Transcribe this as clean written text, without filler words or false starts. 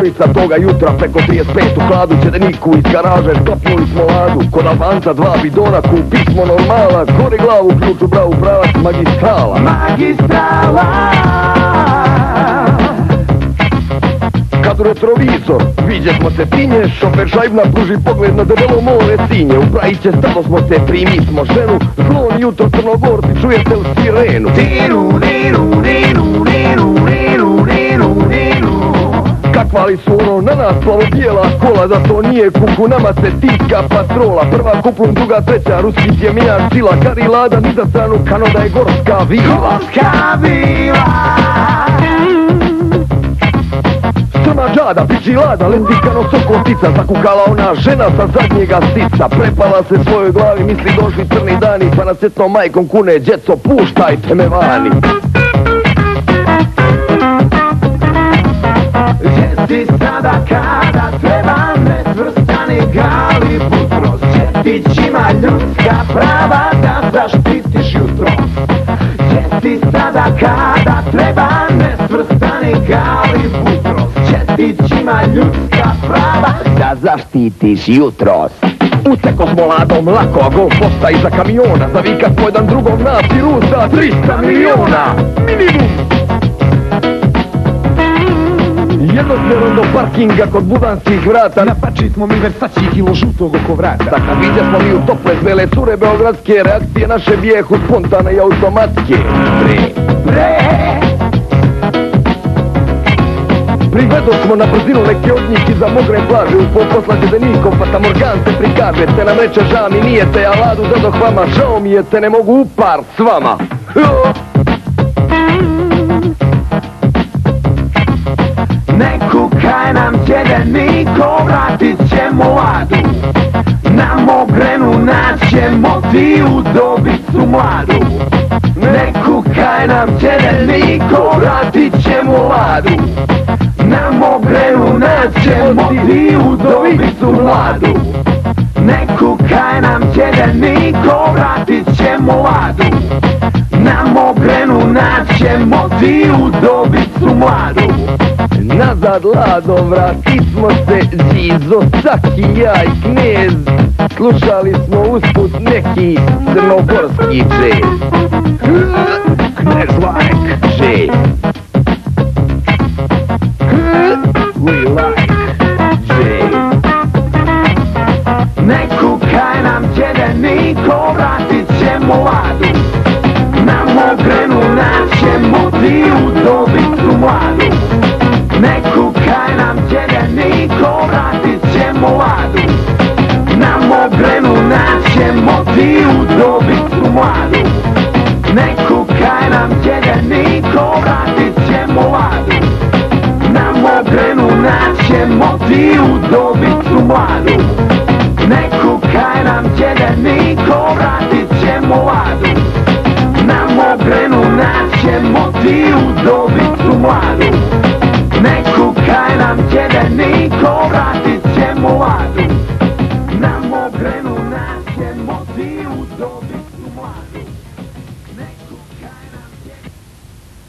dvojica toga jutra preko 35 u kladu Čedeniku iz garaže stopnuli smo ladu. Kod Albanca 2 bidona, pismo normala, gore glavu, ključ u bravu, pravac magistrala. Magistrala. Kad u retrovizor vidjet smo se tinje, šofer šajbna pruži pogled na debelo more sinje. U prajiće stalo smo se, primi smo ženu, zlon jutro Crnogorci čujete u sirenu. Tiru, riru, riru, riru, riru, riru, riru. Kakva li su ono na nas plavo-bijela kola, da to nije kuku, nama se tiska patrola. Prva kuplun, druga, treća, ruski sjemijan sila, kari lada, ni za stranu kano da je gorska vila. Gorska vila. Strma džada, piči lada, leti kano sokotica, zakukala ona žena sa zadnjega sica. Prepala se svojoj glavi, misli došli crni dani, pa na cjetnom majkom kune, djeco puštajte me vani. Jesi sada kada treba nesvrstani Galibut Sjetić ima ljudska prava da zaštitiš jutro. Jesi sada kada treba nesvrstani Galibut Sjetić ima ljudska prava da zaštitiš jutros. Uteko s moladom lako, a golf posta iza kamiona, zavikat po jedan drugom naci Rusa 300 miliona. Minimum! Jednosmjerom do parkinga kod budanskih vrata, napačili smo mi Versace kilo žutog oko vrata. Tako vidje smo mi u tople zvele cure beogradske, reakcije naše bijehu spontane i automatske. Privedo smo na brzinu neke od njih iza Mogre plaže, u posla Čedenikom, Fata Morgan se prikaže, te nam reče ža mi nije te, ja ladu zadoh vama, žao mi je te, ne mogu u par s vama. Ne kukaj nam Čedeniko, vratit ćemo ladu. Na Mogrenu naćemo ti udobicu mladu. Ne kukaj nam Čedeniko, vratit ćemo ladu. Na Mogrenu naćemo ti udobicu mladu. Ne kukaj nam Čedeniko, vratit ćemo ladu. Na Mogrenu naćemo ti udobicu mladu. Nazad lado, vratit smo se, Zizo, Saki, ja i Knez. Slušali smo usput neki crnogorski jazz. Knez like jazz. We like jazz. Ne kukaj nam Čedeniko, vratit ćemo ladu. Na Mogrenu naćemo ti udobicu mladu. Ne kukaj nam Čedeniko, vratit ćemo ladu. Na Mogrenu naćemo ti udobicu mladu. Ne kukaj nam Čedeniko, vratit ćemo ladu. Na Mogrenu naćemo ti udobicu mladu. Ne kukaj nam Čedeniko, vratit ćemo ladu. Na Mogrenu naćemo ti udobicu mladu. Ne kukaj nam Čedeniko,